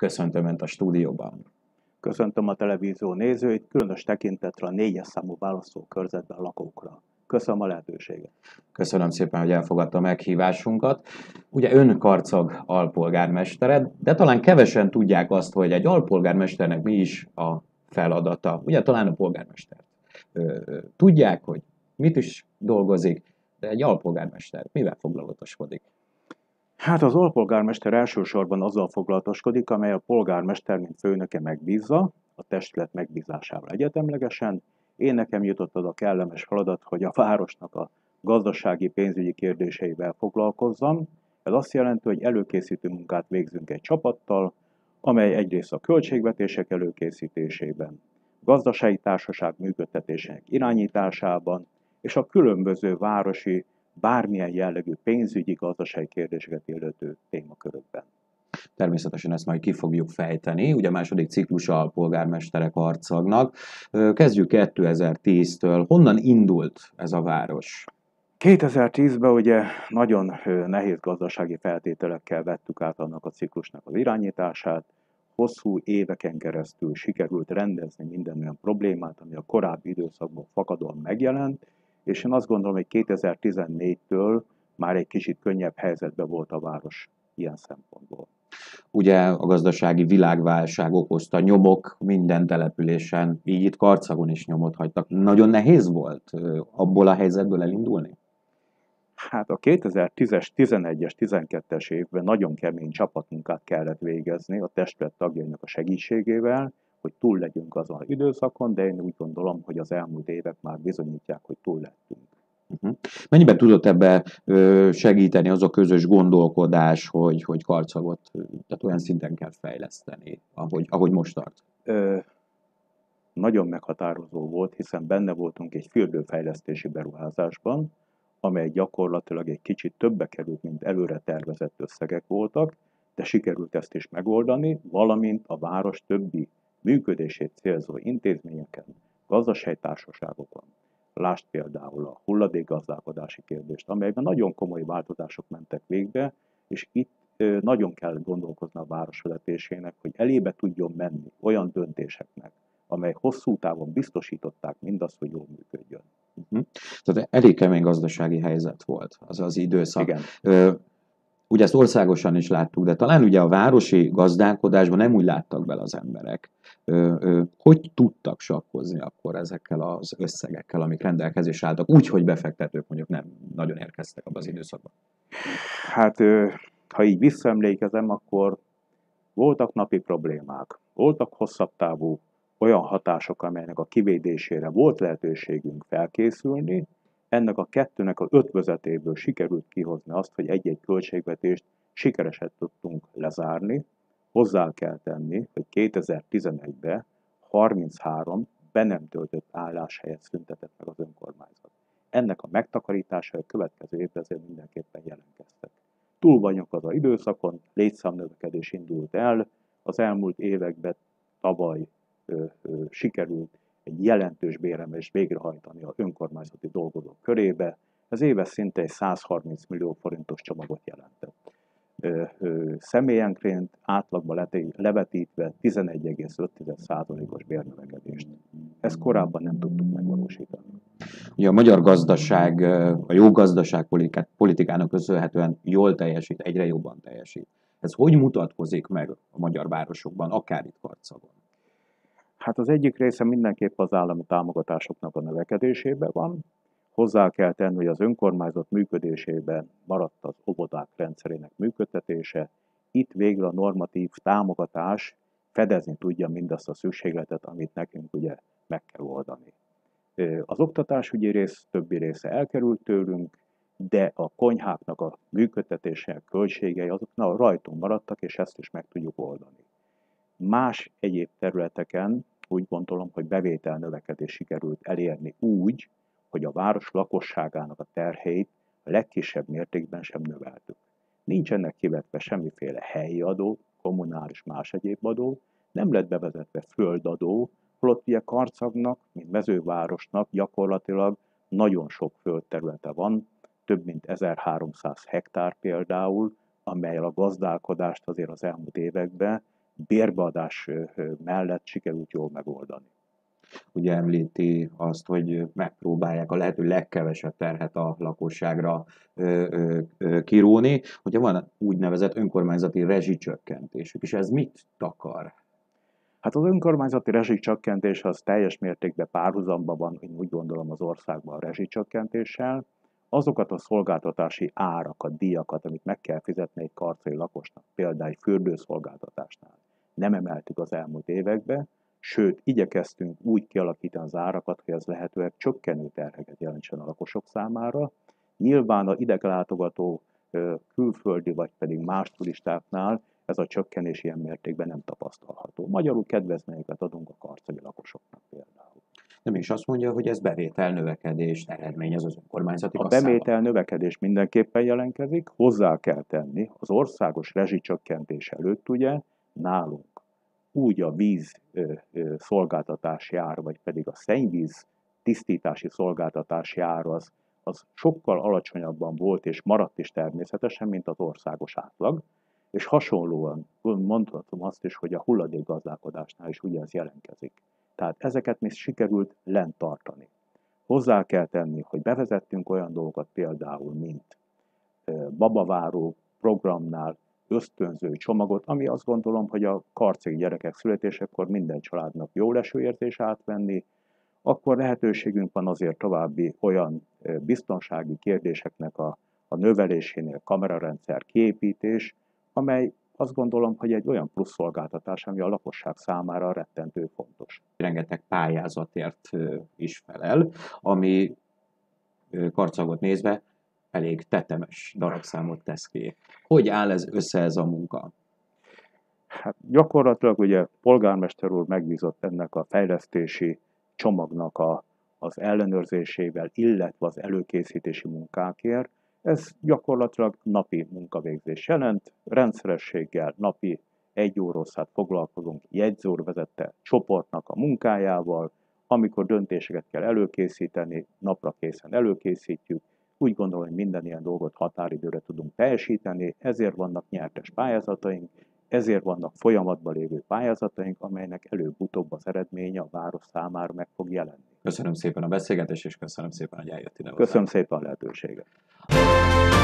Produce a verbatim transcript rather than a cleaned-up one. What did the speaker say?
Köszöntöm Önt a stúdióban. Köszöntöm a televízió nézőit, különös tekintetre a négyes számú választókörzetben lakókra. Köszönöm a lehetőséget. Köszönöm szépen, hogy elfogadta a meghívásunkat. Ugye Ön Karcag alpolgármestere, de talán kevesen tudják azt, hogy egy alpolgármesternek mi is a feladata. Ugye talán a polgármester tudják, hogy mit is dolgozik, de egy alpolgármester mivel foglalatoskodik? Hát az alpolgármester elsősorban azzal foglalatoskodik, amely a polgármester, mint főnöke megbízza, a testület megbízásával egyetemlegesen. Én nekem jutott az a kellemes feladat, hogy a városnak a gazdasági, pénzügyi kérdéseivel foglalkozzam. Ez azt jelenti, hogy előkészítő munkát végzünk egy csapattal, amely egyrészt a költségvetések előkészítésében, gazdasági társaság működtetésének irányításában, és a különböző városi, bármilyen jellegű pénzügyi, gazdasági kérdéseket illető témakörökben. Természetesen ezt majd ki fogjuk fejteni. Ugye a második ciklusa a polgármesterek Karcagnak. Kezdjük kétezer-tíztől. Honnan indult ez a város? kétezer-tízben ugye nagyon nehéz gazdasági feltételekkel vettük át annak a ciklusnak az irányítását. Hosszú éveken keresztül sikerült rendezni minden olyan problémát, ami a korábbi időszakban fakadóan megjelent, és én azt gondolom, hogy kétezer-tizennégytől már egy kicsit könnyebb helyzetben volt a város ilyen szempontból. Ugye a gazdasági világválság okozta nyomok minden településen, így itt Karcagon is nyomot hagytak. Nagyon nehéz volt abból a helyzetből elindulni? Hát a kétezer-tízes, tizenegyes, tizenkettes évben nagyon kemény csapatmunkát kellett végezni a testület tagjainak a segítségével, hogy túl legyünk azon az időszakon, de én úgy gondolom, hogy az elmúlt évek már bizonyítják, hogy túl lettünk. Uh-huh. Mennyiben tudott ebbe ö, segíteni az a közös gondolkodás, hogy, hogy Karcagot tehát olyan szinten kell fejleszteni, ahogy, ahogy most tart? Ö, nagyon meghatározó volt, hiszen benne voltunk egy fürdőfejlesztési beruházásban, amely gyakorlatilag egy kicsit többe került, mint előre tervezett összegek voltak, de sikerült ezt is megoldani, valamint a város többi működését célzó intézményeken, gazdaságtársaságokon. Lásd például a hulladékgazdálkodási kérdést, amelyben nagyon komoly változások mentek végbe, és itt nagyon kell gondolkozni a városvezetésének, hogy elébe tudjon menni olyan döntéseknek, amely hosszú távon biztosították mindazt, hogy jól működjön. Uh-huh. Tehát elég kemény gazdasági helyzet volt az az időszak. Igen. Ö, ugye ezt országosan is láttuk, de talán ugye a városi gazdálkodásban nem úgy láttak bele az emberek. Ö, ö, hogy tudtak sakkozni akkor ezekkel az összegekkel, amik rendelkezésre álltak, úgy, hogy befektetők mondjuk nem nagyon érkeztek abban az időszakban? Hát, ha így visszaemlékezem, akkor voltak napi problémák, voltak hosszabb távú olyan hatások, amelynek a kivédésére volt lehetőségünk felkészülni. Ennek a kettőnek a ötvözetéből sikerült kihozni azt, hogy egy-egy költségvetést sikeresen tudtunk lezárni. Hozzá kell tenni, hogy kétezer-tizenegyben harminchárom be nem töltött álláshelyet szüntetett meg az önkormányzat. Ennek a megtakarítása a következő évben azért mindenképpen jelentkeztek. Túl vagyunk az az időszakon, létszámnövekedés indult el, az elmúlt években tavaly ö, ö, sikerült egy jelentős béremelést végrehajtani az önkormányzati dolgozók körébe. Ez éves szinte egy százharminc millió forintos csomagot jelentett. Ö, ö, személyenként átlagban levetítve tizenegy egész öt százalékos bérnövekedést. Ezt korábban nem tudtuk megvalósítani. Ugye a magyar gazdaság, a jó gazdaságpolitikának köszönhetően jól teljesít, egyre jobban teljesít. Ez hogy mutatkozik meg a magyar városokban, akár itt Karcagon? Hát az egyik része mindenképp az állami támogatásoknak a növekedésében van. Hozzá kell tenni, hogy az önkormányzat működésében maradt az óvodák rendszerének működtetése. Itt végre a normatív támogatás fedezni tudja mindazt a szükségletet, amit nekünk ugye meg kell oldani. Az oktatásügyi rész többi része elkerült tőlünk, de a konyháknak a működtetésének költségei azok na, rajtunk maradtak, és ezt is meg tudjuk oldani. Más egyéb területeken úgy gondolom, hogy bevétel növekedés sikerült elérni úgy, hogy a város lakosságának a terheit a legkisebb mértékben sem növeltük. Nincs ennek kivetve semmiféle helyi adó, kommunális más egyéb adó, nem lett bevezetve földadó, holott ugye Karcagnak, mint mezővárosnak gyakorlatilag nagyon sok földterülete van, több mint ezerháromszáz hektár például, amelyel a gazdálkodást azért az elmúlt években bérbeadás mellett sikerült jól megoldani. Ugye említi azt, hogy megpróbálják a lehető legkevesebb terhet a lakosságra ö, ö, ö, kiróni. Ugye van úgynevezett önkormányzati rezsicsökkentésük, és ez mit takar? Hát az önkormányzati rezsicsökkentés az teljes mértékben párhuzamban van, én úgy gondolom, az országban a rezsicsökkentéssel. Azokat a szolgáltatási árakat, díjakat, amit meg kell fizetni egy karcai lakosnak, például egy fürdőszolgáltatásnál, nem emeltük az elmúlt években, sőt, igyekeztünk úgy kialakítani az árakat, hogy ez lehetőleg csökkenő terheket jelentsen a lakosok számára. Nyilván a idegenlátogató külföldi vagy pedig más turistáknál ez a csökkenés ilyen mértékben nem tapasztalható. Magyarul kedvezményeket adunk a karcagi lakosoknak például. Nem is azt mondja, hogy ez bevétel növekedést eredményez az önkormányzati A kasszában. bevétel növekedés mindenképpen jelentkezik, hozzá kell tenni, az országos rezsicsökkentés előtt ugye nálunk úgy a víz ö, ö, szolgáltatási ár, vagy pedig a szennyvíz tisztítási szolgáltatási ár az, az sokkal alacsonyabban volt és maradt is természetesen, mint az országos átlag, és hasonlóan mondhatom azt is, hogy a hulladékgazdálkodásnál is ugye ez jelentkezik. Tehát ezeket mi sikerült lent tartani. Hozzá kell tenni, hogy bevezettünk olyan dolgokat például, mint babaváró programnál ösztönző csomagot, ami azt gondolom, hogy a karcagi gyerekek születésekor minden családnak jó leső érzés átvenni, akkor lehetőségünk van azért további olyan biztonsági kérdéseknek a, a növelésénél kamerarendszer kiépítés, amely azt gondolom, hogy egy olyan plusz szolgáltatás, ami a lakosság számára rettentő fontos. Rengeteg pályázatért is felel, ami Karcagot nézve elég tetemes darabszámot tesz ki. Hogy áll ez össze ez a munka? Hát gyakorlatilag ugye polgármester úr megbízott ennek a fejlesztési csomagnak a, az ellenőrzésével, illetve az előkészítési munkákért. Ez gyakorlatilag napi munkavégzés jelent, rendszerességgel napi egy órosszát foglalkozunk jegyzőr vezette csoportnak a munkájával, amikor döntéseket kell előkészíteni, napra készen előkészítjük. Úgy gondolom, hogy minden ilyen dolgot határidőre tudunk teljesíteni, ezért vannak nyertes pályázataink, ezért vannak folyamatban lévő pályázataink, amelynek előbb-utóbb az eredménye a város számára meg fog jelenni. Köszönöm szépen a beszélgetést, és köszönöm szépen, hogy eljött ide. Köszönöm szépen a lehetőséget.